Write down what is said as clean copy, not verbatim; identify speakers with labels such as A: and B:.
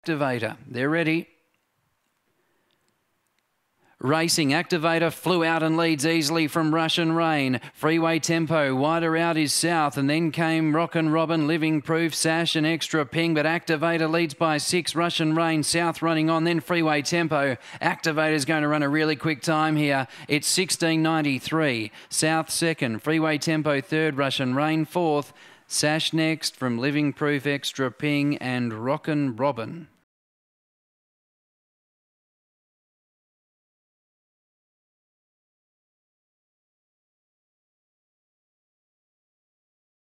A: Activator, they're ready. Racing Activator flew out and leads easily from Russian Rain. Freeway Tempo, wider out is South, and then came Rockin' Robin, Living Proof, Sash and Extra Ping, but Activator leads by 6. Russian Rain, South running on, then Freeway Tempo. Activator's going to run a really quick time here. It's 16.93. South second, Freeway Tempo third, Russian Rain fourth. Sash next from Living Proof, Extra Ping and Rockin' Robin.